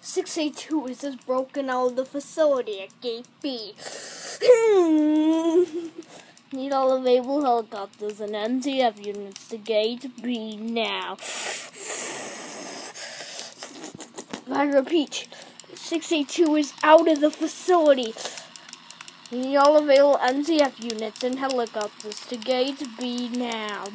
682 is just broken out of the facility at Gate B. Need all available helicopters and NTF units to Gate B now. I repeat, 682 is out of the facility. Need all available NTF units and helicopters to Gate B now.